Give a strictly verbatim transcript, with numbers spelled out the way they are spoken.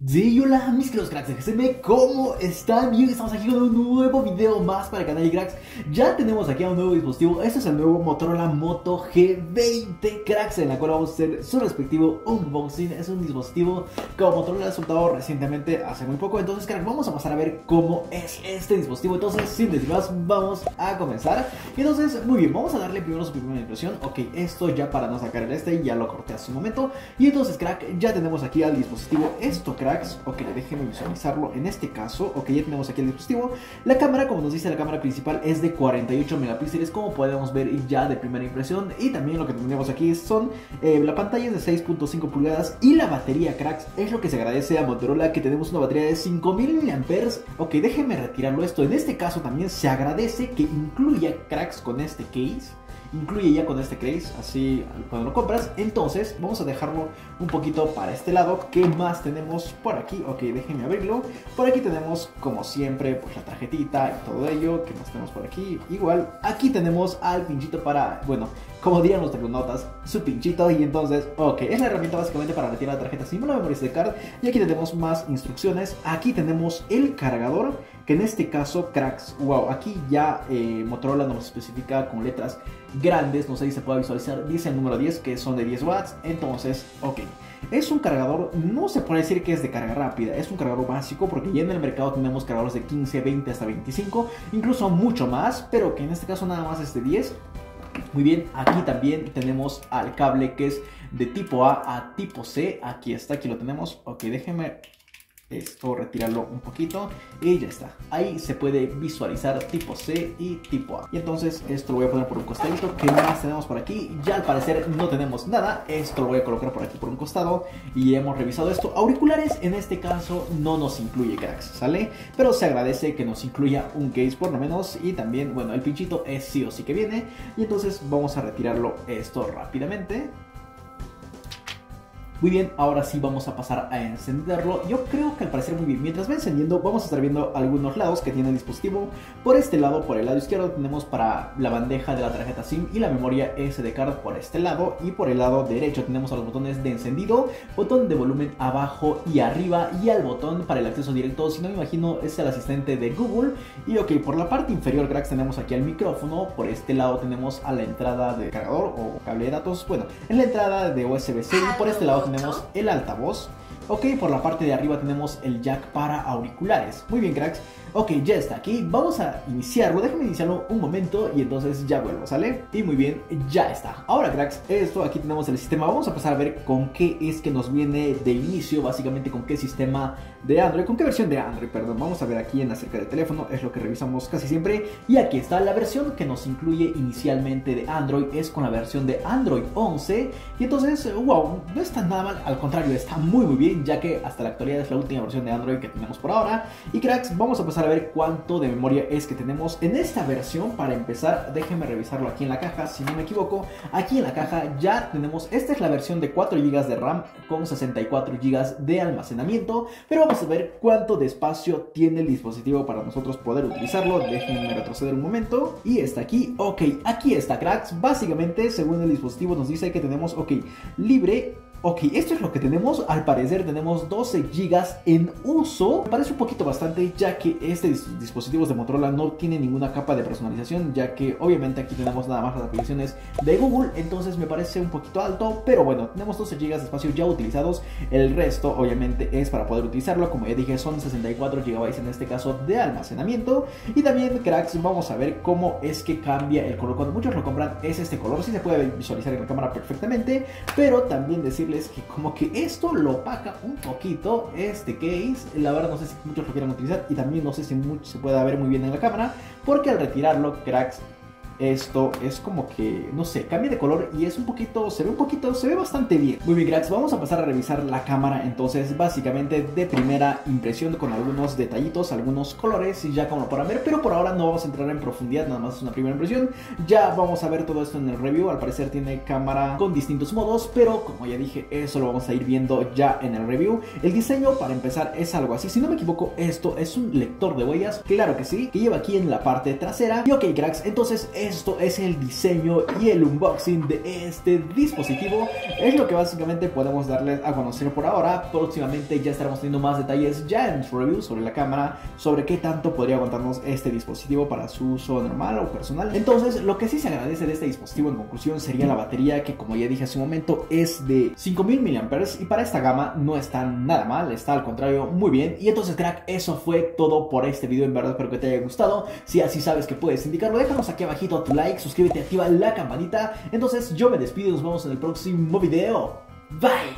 Sí, hola mis queridos cracks de G C M, ¿cómo están? Bien, estamos aquí con un nuevo video más para el canal de cracks. Ya tenemos aquí a un nuevo dispositivo. Este es el nuevo Motorola Moto G veinte, cracks, en la cual vamos a hacer su respectivo unboxing. Es un dispositivo que Motorola ha soltado recientemente, hace muy poco. Entonces, cracks, vamos a pasar a ver cómo es este dispositivo. Entonces, sin decir más, vamos a comenzar. Entonces, muy bien, vamos a darle primero su primera impresión. Ok, esto ya para no sacar el este, ya lo corté hace un momento. Y entonces, crack, ya tenemos aquí al dispositivo. Esto, crack, ok, déjenme visualizarlo en este caso. Ok, ya tenemos aquí el dispositivo. La cámara, como nos dice, la cámara principal es de cuarenta y ocho megapíxeles, como podemos ver ya de primera impresión. Y también lo que tenemos aquí son eh, la pantalla es de seis punto cinco pulgadas. Y la batería, cracks, es lo que se agradece a Motorola, que tenemos una batería de cinco mil miliamperios hora. Ok, déjenme retirarlo esto. En este caso también se agradece que incluya, cracks, con este case. Incluye ya con este case, así cuando lo compras. Entonces vamos a dejarlo un poquito para este lado. ¿Qué más tenemos por aquí? Ok, déjenme abrirlo. Por aquí tenemos, como siempre, pues la tarjetita y todo ello. ¿Qué más tenemos por aquí? Igual, aquí tenemos al pinchito para, bueno, como dirían los tecnonotas, su pinchito. Y entonces, ok, es la herramienta básicamente para retirar la tarjeta SIM, la memory SD card. Y aquí tenemos más instrucciones. Aquí tenemos el cargador, que en este caso, cracks, wow, aquí ya eh, Motorola nos especifica con letras grandes, no sé si se puede visualizar, dice el número diez, que son de diez watts. Entonces, ok, es un cargador, no se puede decir que es de carga rápida, es un cargador básico, porque ya en el mercado tenemos cargadores de quince, veinte hasta veinticinco, incluso mucho más, pero que en este caso nada más es de diez. Muy bien, aquí también tenemos al cable, que es de tipo A a tipo C. Aquí está, aquí lo tenemos. Ok, déjenme esto retirarlo un poquito y ya está. Ahí se puede visualizar tipo C y tipo A. Y entonces esto lo voy a poner por un costadito. ¿Qué más tenemos por aquí? Ya al parecer no tenemos nada. Esto lo voy a colocar por aquí por un costado. Y hemos revisado esto. Auriculares en este caso no nos incluye, cracks, ¿sale? Pero se agradece que nos incluya un case por lo menos. Y también, bueno, el pinchito es sí o sí que viene. Y entonces vamos a retirarlo esto rápidamente. Muy bien, ahora sí vamos a pasar a encenderlo. Yo creo que al parecer muy bien. Mientras va encendiendo, vamos a estar viendo algunos lados que tiene el dispositivo. Por este lado, por el lado izquierdo, tenemos para la bandeja de la tarjeta SIM y la memoria S D card por este lado. Y por el lado derecho tenemos a los botones de encendido, botón de volumen abajo y arriba, y al botón para el acceso directo. Si no me imagino, es el asistente de Google. Y ok, por la parte inferior, cracks, tenemos aquí el micrófono. Por este lado tenemos a la entrada de cargador o cable de datos. Bueno, en la entrada de U S B C. Y por este lado tenemos el altavoz. Ok, por la parte de arriba tenemos el jack para auriculares. Muy bien, cracks. Ok, ya está aquí. Vamos a iniciarlo. Déjenme iniciarlo un momento y entonces ya vuelvo, ¿sale? Y muy bien, ya está. Ahora, cracks, esto aquí tenemos el sistema. Vamos a pasar a ver con qué es que nos viene de inicio. Básicamente con qué sistema de Android, con qué versión de Android, perdón. Vamos a ver aquí en acerca del teléfono. Es lo que revisamos casi siempre. Y aquí está la versión que nos incluye inicialmente de Android. Es con la versión de Android once. Y entonces, wow, no está nada mal. Al contrario, está muy muy bien, ya que hasta la actualidad es la última versión de Android que tenemos por ahora. Y cracks, vamos a pasar a ver cuánto de memoria es que tenemos en esta versión. Para empezar, déjenme revisarlo aquí en la caja, si no me equivoco. Aquí en la caja ya tenemos, esta es la versión de cuatro gigas de RAM con sesenta y cuatro gigas de almacenamiento. Pero vamos a ver cuánto de espacio tiene el dispositivo para nosotros poder utilizarlo. Déjenme retroceder un momento. Y está aquí, ok, aquí está, cracks. Básicamente, según el dispositivo nos dice que tenemos, ok, libre. Ok, esto es lo que tenemos. Al parecer tenemos doce gigas en uso. Me parece un poquito bastante, ya que este dis dispositivos de Motorola no tiene ninguna capa de personalización, ya que obviamente aquí tenemos nada más las aplicaciones de Google. Entonces me parece un poquito alto, pero bueno, tenemos doce gigas de espacio ya utilizados. El resto obviamente es para poder utilizarlo. Como ya dije, son sesenta y cuatro gigabytes en este caso de almacenamiento. Y también, cracks, vamos a ver cómo es que cambia el color. Cuando muchos lo compran es este color. Sí se puede visualizar en la cámara perfectamente, pero también decirles que como que esto lo opaca un poquito este case. La verdad no sé si muchos lo quieran utilizar, y también no sé si mucho se puede ver muy bien en la cámara, porque al retirarlo, cracks, esto es como que, no sé, cambia de color y es un poquito, se ve un poquito, se ve bastante bien. Muy bien, cracks, vamos a pasar a revisar la cámara. Entonces, básicamente de primera impresión, con algunos detallitos, algunos colores, y ya como lo podrán ver, pero por ahora no vamos a entrar en profundidad, nada más es una primera impresión. Ya vamos a ver todo esto en el review. Al parecer tiene cámara con distintos modos, pero como ya dije, eso lo vamos a ir viendo ya en el review. El diseño, para empezar, es algo así. Si no me equivoco, esto es un lector de huellas, claro que sí, que lleva aquí en la parte trasera. Y ok, cracks, entonces es esto es el diseño y el unboxing de este dispositivo. Es lo que básicamente podemos darles a conocer por ahora. Próximamente ya estaremos teniendo más detalles ya en su review sobre la cámara, sobre qué tanto podría aguantarnos este dispositivo para su uso normal o personal. Entonces, lo que sí se agradece de este dispositivo en conclusión sería la batería, que como ya dije hace un momento es de cinco mil miliamperios hora y para esta gama no está nada mal, está al contrario muy bien. Y entonces, crack, eso fue todo por este video. En verdad espero que te haya gustado. Si así sabes que puedes indicarlo, déjanos aquí abajito tu like, suscríbete, activa la campanita. Entonces yo me despido y nos vemos en el próximo video. Bye.